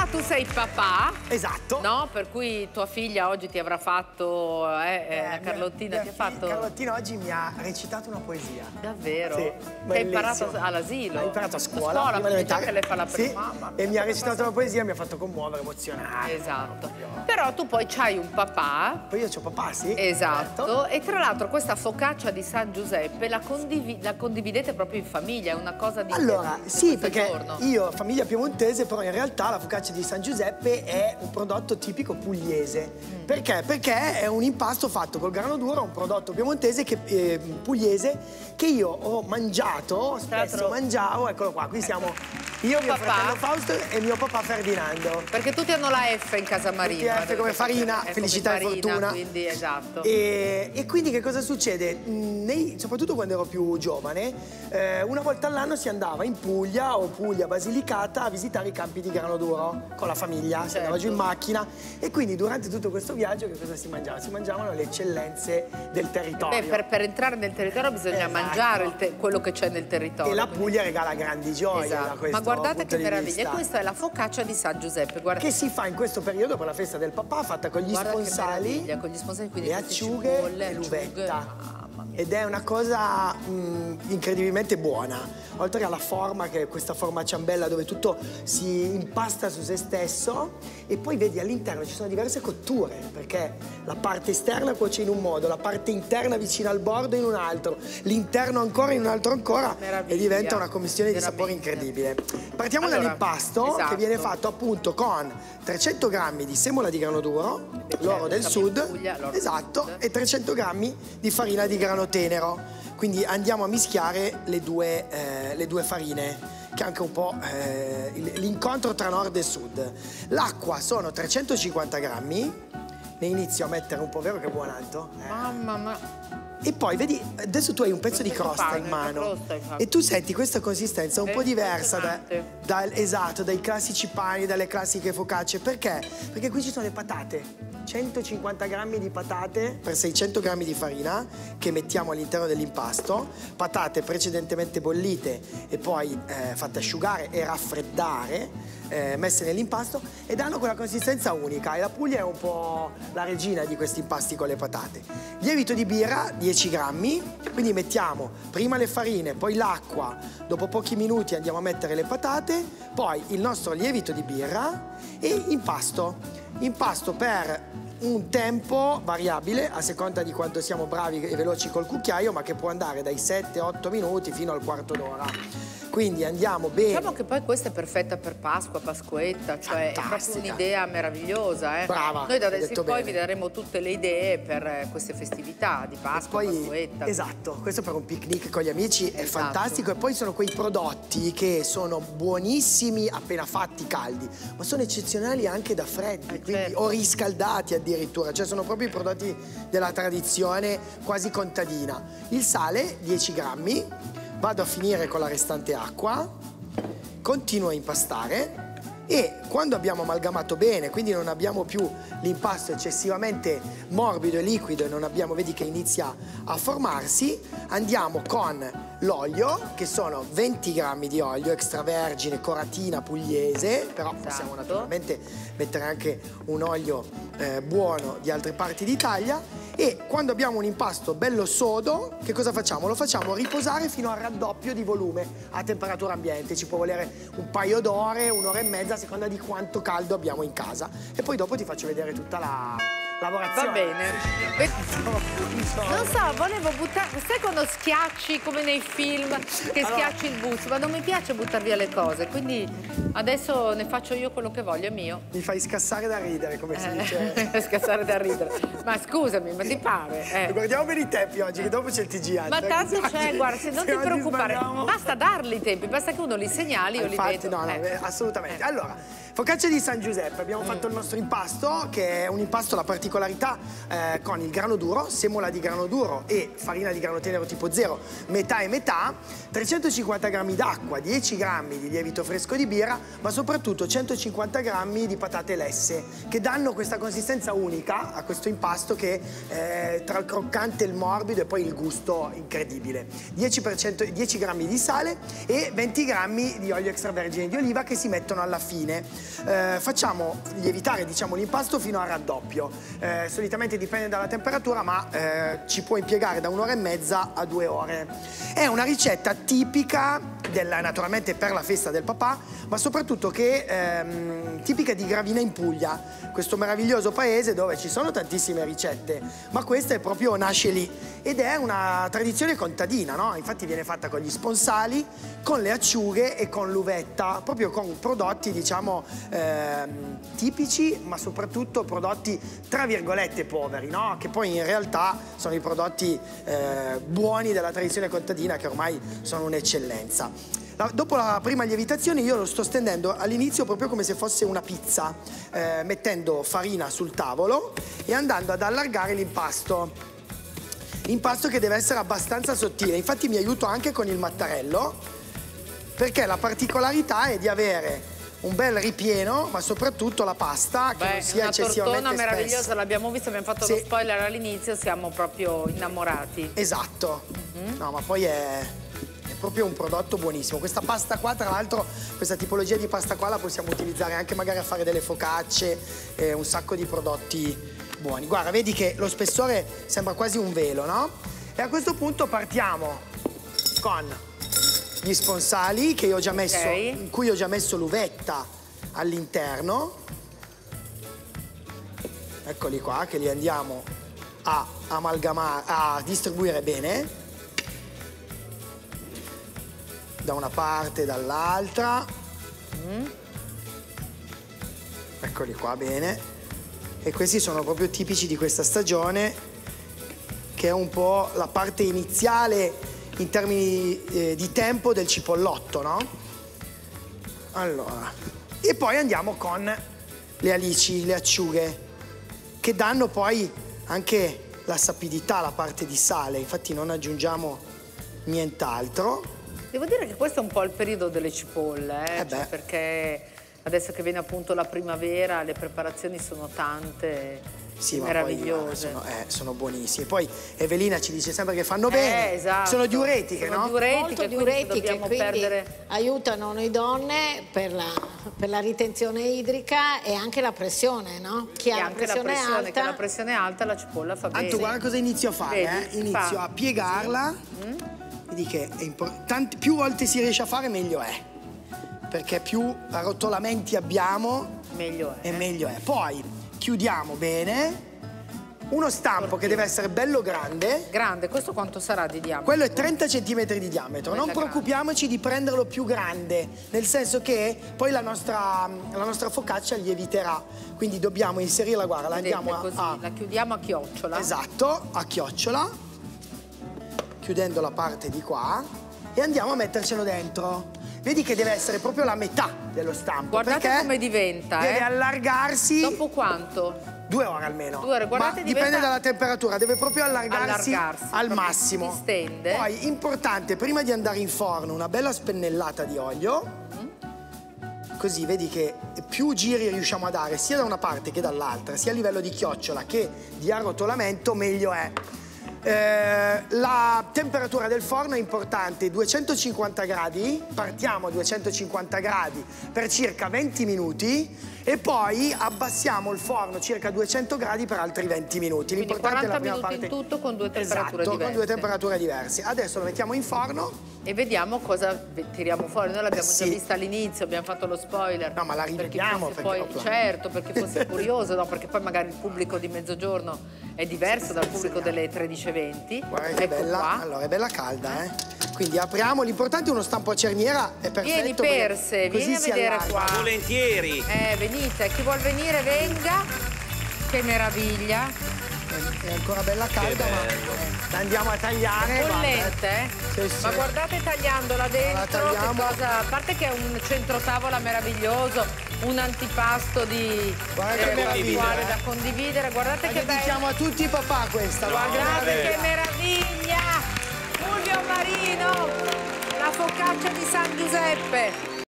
tu sei papà. Esatto. No? Per cui tua figlia oggi ti avrà fatto, la Carlottina ti ha fatto... Carlottina oggi mi ha recitato una poesia. Davvero? Sì, che hai imparato all'asilo? Ho imparato a scuola. Che lei fa la prima. Sì, e mi ha recitato una poesia e mi ha fatto commuovere, emozionare. Esatto. Però tu poi c'hai un papà. Poi io c'ho papà, sì. Esatto. E tra l'altro questa focaccia di San Giuseppe la condividete proprio in famiglia, è una cosa di... Allora, sì, perché giorno. io, famiglia piemontese, però in realtà la focaccia di San Giuseppe è un prodotto tipico pugliese. Perché? Perché è un impasto fatto col grano duro, un prodotto piemontese pugliese che io ho mangiato, spesso mangiavo, eccolo qua, qui siamo io, mio fratello Fausto e mio papà Ferdinando. Perché tutti hanno la F in casa Marina. Tutti F come farina, felicità e fortuna. Quindi, esatto. E quindi che cosa succede? Soprattutto quando ero più giovane, una volta all'anno si andava in Puglia o Puglia Basilicata a visitare i campi di grano duro con la famiglia, si andava giù in macchina e quindi durante tutto questo viaggio che cosa si mangiava? Si mangiavano le eccellenze del territorio. Beh, per entrare nel territorio bisogna mangiare quello che c'è nel territorio. E la Puglia regala grandi gioie da questo. Ma guardate che meraviglia, vista. e questa è la focaccia di San Giuseppe. Guarda. Che si fa in questo periodo per la festa del papà, fatta con gli sponsali, con gli sponsali, le acciughe e l'uvetta. Ed è una cosa incredibilmente buona. Oltre alla forma, che è questa forma ciambella dove tutto si impasta su se stesso, e poi vedi all'interno ci sono diverse cotture, perché la parte esterna cuoce in un modo, la parte interna vicino al bordo in un altro, l'interno ancora in un altro ancora, e diventa una commistione di sapore incredibile. Partiamo dall'impasto, che viene fatto appunto con 300 grammi di semola di grano duro, l'oro del sud, e 300 grammi di farina di grano tenero. Quindi andiamo a mischiare le due farine, che è anche un po' l'incontro tra nord e sud. L'acqua sono 350 grammi, ne inizio a mettere un po', vero che buon alto? Mamma mia. E poi vedi, adesso tu hai un pezzo di crosta in mano e tu senti questa consistenza un po' diversa dai classici pani, dalle classiche focacce. Perché? Perché qui ci sono le patate. 150 grammi di patate per 600 grammi di farina che mettiamo all'interno dell'impasto, patate precedentemente bollite e poi fatte asciugare e raffreddare, messe nell'impasto, e danno quella consistenza unica, e la Puglia è un po' la regina di questi impasti con le patate. Lievito di birra 10 grammi, quindi mettiamo prima le farine, poi l'acqua, dopo pochi minuti andiamo a mettere le patate, poi il nostro lievito di birra e impasto per un tempo variabile a seconda di quanto siamo bravi e veloci col cucchiaio, ma che può andare dai 7-8 minuti fino al quarto d'ora. Quindi andiamo bene. Diciamo che poi questa è perfetta per Pasqua, Pasquetta, cioè è proprio un'idea meravigliosa. Brava. Noi da adesso in poi vi daremo tutte le idee per queste festività di Pasqua, Pasquetta. Esatto, questo per un picnic con gli amici è fantastico, e poi sono quei prodotti che sono buonissimi appena fatti caldi, ma sono eccezionali anche da freddi, quindi, o riscaldati addirittura, cioè sono proprio i prodotti della tradizione quasi contadina. Il sale 10 grammi, vado a finire con la restante acqua, continuo a impastare, e quando abbiamo amalgamato bene, quindi non abbiamo più l'impasto eccessivamente morbido e liquido e non abbiamo, vedi che inizia a formarsi, andiamo con l'olio, che sono 20 grammi di olio extravergine, coratina pugliese, però possiamo naturalmente mettere anche un olio buono di altre parti d'Italia. E quando abbiamo un impasto bello sodo, che cosa facciamo? Lo facciamo riposare fino al raddoppio di volume a temperatura ambiente. Ci può volere un paio d'ore, un'ora e mezza, a seconda di quanto caldo abbiamo in casa. E poi dopo ti faccio vedere tutta la lavorazione. Va bene. Non so, volevo buttare... Sai quando schiacci come nei film, che schiacci il busto? Ma non mi piace buttare via le cose, quindi adesso ne faccio io quello che voglio, è mio. Mi fai scassare da ridere, come si dice. Scassare da ridere. Ma scusami, ma ti pare? Guardiamo bene i tempi oggi, che dopo c'è il TG anche. Ma tanto c'è, guarda, se non ti preoccupare, basta darli i tempi, basta che uno li segnali, io li vedo. No, assolutamente. Allora, focaccia di San Giuseppe, abbiamo fatto il nostro impasto, che è un impasto, la particolarità, con il grano duro, semola di grano duro e farina di grano tenero tipo 0, metà e metà, 350 grammi d'acqua, 10 grammi di lievito fresco di birra, ma soprattutto 150 grammi di patate lesse, che danno questa consistenza unica a questo impasto, che tra il croccante e il morbido, e poi il gusto incredibile. 10 grammi di sale e 20 grammi di olio extravergine di oliva, che si mettono alla fine. facciamo lievitare, diciamo, l'impasto fino al raddoppio. Solitamente dipende dalla temperatura, ma ci può impiegare da 1 ora e mezza a 2 ore. È una ricetta tipica naturalmente per la festa del papà, ma soprattutto tipica di Gravina in Puglia, questo meraviglioso paese dove ci sono tantissime ricette, ma questa è proprio, nasce lì, ed è una tradizione contadina, no? Infatti viene fatta con gli sponsali, con le acciughe e con l'uvetta, proprio con prodotti, diciamo, tipici, ma soprattutto prodotti tra virgolette poveri, no? Che poi in realtà sono i prodotti buoni della tradizione contadina, che ormai sono un'eccellenza. Dopo la prima lievitazione io lo sto stendendo all'inizio proprio come se fosse una pizza, mettendo farina sul tavolo e andando ad allargare l'impasto. L'impasto che deve essere abbastanza sottile, infatti mi aiuto anche con il mattarello, perché la particolarità è di avere un bel ripieno, ma soprattutto la pasta che non sia eccessivamente una tortona spessa. meravigliosa, l'abbiamo vista, abbiamo fatto lo spoiler all'inizio, siamo proprio innamorati. Esatto, no, ma poi è proprio un prodotto buonissimo. Questa pasta qua, tra l'altro, questa tipologia di pasta qua la possiamo utilizzare anche magari a fare delle focacce, un sacco di prodotti buoni. Guarda, vedi che lo spessore sembra quasi un velo, no? E a questo punto partiamo con gli sponsali che io ho già messo, in cui ho già messo l'uvetta all'interno. Eccoli qua, che li andiamo a amalgamare, a distribuire bene, da una parte e dall'altra. Eccoli qua, bene. E questi sono proprio tipici di questa stagione, che è un po' la parte iniziale in termini di tempo del cipollotto, no? Allora, e poi andiamo con le alici, le acciughe, che danno poi anche la sapidità, la parte di sale. Infatti non aggiungiamo nient'altro. Devo dire che questo è un po' il periodo delle cipolle, cioè perché adesso che viene appunto la primavera, le preparazioni sono tante, meravigliose. Poi, sono buonissime. Poi Evelina ci dice sempre che fanno bene, esatto. Sono diuretiche, sono no? Diuretiche, molto diuretiche, quindi perdere... aiutano noi donne per la ritenzione idrica e anche la pressione, no? Chi ha la pressione alta... Che la pressione alta la cipolla fa bene. Anto, guarda cosa inizio a fare, Inizio a piegarla. Vedi che è importante, più volte si riesce a fare meglio è, perché più arrotolamenti abbiamo meglio è. E meglio è. Poi chiudiamo bene, uno stampo che deve essere bello grande. Grande, questo quanto sarà di diametro? Quello è 30 cm di diametro, non preoccupiamoci di prenderlo più grande, nel senso che poi la nostra focaccia lieviterà, quindi dobbiamo inserirla, guarda, la andiamo la chiudiamo a chiocciola. Esatto, a chiocciola, chiudendo la parte di qua, e andiamo a mettercelo dentro. Vedi che deve essere proprio la metà dello stampo. Guardate come diventa, deve allargarsi. Dopo quanto? 2 ore almeno. 2 ore, guardate, ma dipende dalla temperatura, deve proprio allargarsi al massimo. Si stende. Poi, importante, prima di andare in forno, una bella spennellata di olio. Così vedi che più giri riusciamo a dare sia da una parte che dall'altra, sia a livello di chiocciola che di arrotolamento, meglio è. La temperatura del forno è importante, 250 gradi, partiamo a 250 gradi per circa 20 minuti e poi abbassiamo il forno circa 200 gradi per altri 20 minuti. L'importante è la prima parte. In tutto con 2 temperature diverse. Con 2 temperature diverse. Adesso lo mettiamo in forno e vediamo cosa tiriamo fuori. Noi l'abbiamo già vista all'inizio, abbiamo fatto lo spoiler. No, ma la rivediamo certo, perché fosse curioso, no? Perché poi magari il pubblico di mezzogiorno è diverso dal pubblico delle 13:20. Guarda che bella, qua. Allora è bella calda, Quindi apriamo, l'importante è uno stampo a cerniera, è perfetto. Vieni Perse, vieni a vedere qua. Volentieri. Venite, chi vuol venire venga. Che meraviglia. È ancora bella calda, ma la andiamo a tagliare. Bollente, Ma guardate tagliandola dentro, che cosa, a parte che è un centrotavola meraviglioso, un antipasto di da condividere, guardate che bello. Diciamo a tutti i papà questa. Guardate che meraviglia! Fulvio Marino, la focaccia di San Giuseppe.